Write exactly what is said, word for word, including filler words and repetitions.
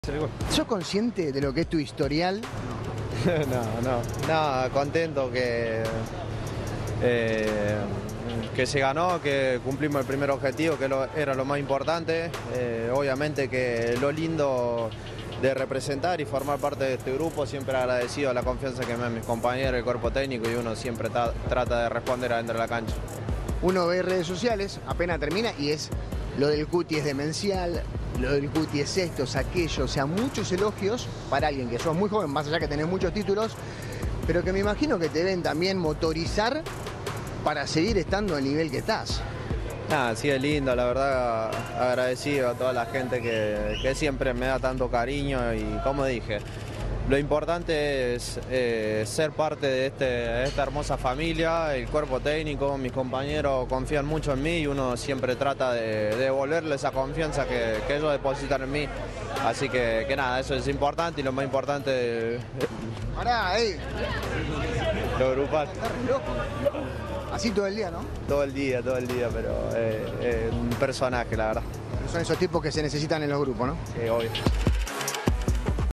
¿Sos consciente de lo que es tu historial? No, no, nada, contento que, eh, que se ganó, que cumplimos el primer objetivo, que lo, era lo más importante. Eh, obviamente que lo lindo de representar y formar parte de este grupo, siempre agradecido a la confianza que me dan mis compañeros, el cuerpo técnico, y uno siempre ta, trata de responder adentro de la cancha. Uno ve redes sociales, apenas termina, y es lo del Cuti es demencial, lo del Cuti es esto, es aquello, o sea, muchos elogios para alguien que sos muy joven, más allá que tenés muchos títulos, pero que me imagino que te deben también motorizar para seguir estando al nivel que estás. Nada, sí es lindo, la verdad, agradecido a toda la gente que, que siempre me da tanto cariño, y como dije, lo importante es eh, ser parte de, este, de esta hermosa familia. El cuerpo técnico, mis compañeros confían mucho en mí y uno siempre trata de, de devolverle esa confianza que, que ellos depositan en mí. Así que, que nada, eso es importante, y lo más importante es Pará, ey. lo grupal. Así todo el día, ¿no? Todo el día, todo el día, pero es eh, eh, un personaje, la verdad. Son esos tipos que se necesitan en los grupos, ¿no? Sí, obvio.